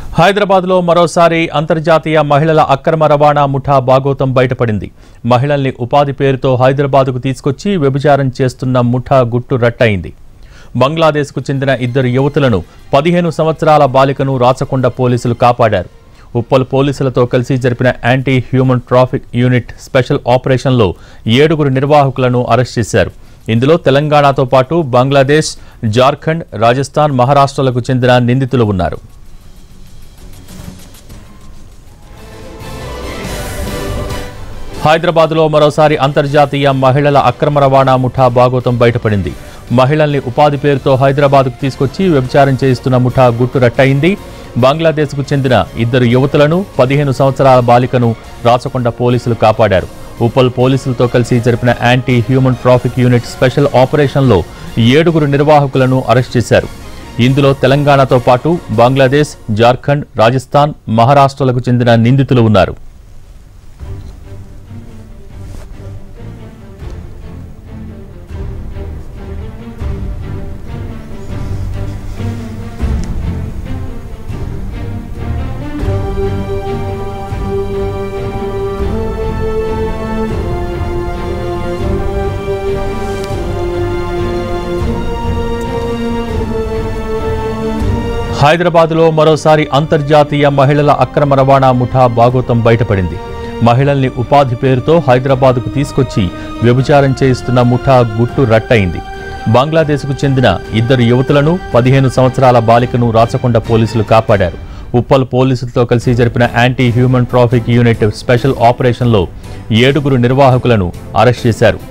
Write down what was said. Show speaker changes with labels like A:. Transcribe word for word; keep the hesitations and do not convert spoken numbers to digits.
A: హైదరాబాద్లో మరోసారి అంతర్జాతీయ మహిళల అక్రమ రవాణా ముఠా భాగోతం బయటపడింది. మహిళల్ని ఉపాధి పేరుతో హైదరాబాద్కు తీసుకొచ్చి వ్యభిచారం చేస్తున్న ముఠా గుట్టు రట్టయింది. బంగ్లాదేశ్కు చెందిన ఇద్దరు యువతులను పదిహేను సంవత్సరాల బాలికను రాచకొండ పోలీసులు కాపాడారు. ఉప్పల్ పోలీసులతో కలిసి జరిపిన anti human traffic unit special ఆపరేషన్లో ఏడుగురు నిర్వాహకులను అరెస్ట్ చేశారు. ఇందులో తెలంగాణతో పాటు బంగ్లాదేశ్, జార్ఖండ్, రాజస్థాన్, మహారాష్ట్రలకు చెందిన నిందితులు ఉన్నారు. హైదరాబాద్లో మరోసారి అంతర్జాతీయ మహిళల అక్రమ రవాణా ముఠా భాగోతం బయటపడింది. మహిళల్ని ఉపాధి పేరుతో హైదరాబాద్కు తీసుకొచ్చి వ్యభిచారం చేయిస్తున్న ముఠా గుట్టు రట్టయింది. బంగ్లాదేశ్కు చెందిన ఇద్దరు యువతులను, పదిహేను సంవత్సరాల బాలికను రాచకొండ పోలీసులు కాపాడారు. ఉప్పల్ పోలీసులతో కలిసి జరిపిన anti human traffic unit special ఆపరేషన్లో ఏడుగురు నిర్వాహకులను అరెస్ట్ చేశారు. ఇందులో తెలంగాణతో పాటు బంగ్లాదేశ్, జార్ఖండ్, రాజస్థాన్, మహారాష్ట్రలకు చెందిన నిందితులు ఉన్నారు. హైదరాబాద్లో మరోసారి అంతర్జాతీయ మహిళల అక్రమ రవాణా ముఠా భాగోతం బయటపడింది. మహిళల్ని ఉపాధి పేరుతో హైదరాబాద్కు తీసుకొచ్చి వ్యభిచారం చేయిస్తున్న ముఠా గుట్టు రట్టయింది. బంగ్లాదేశ్కు చెందిన ఇద్దరు యువతులను, పదిహేను సంవత్సరాల బాలికను రాచకొండ పోలీసులు కాపాడారు. ఉప్పల్ పోలీసులతో కలిసి జరిపిన anti human traffic unit special ఆపరేషన్లో ఏడుగురు నిర్వాహకులను అరెస్ట్ చేశారు.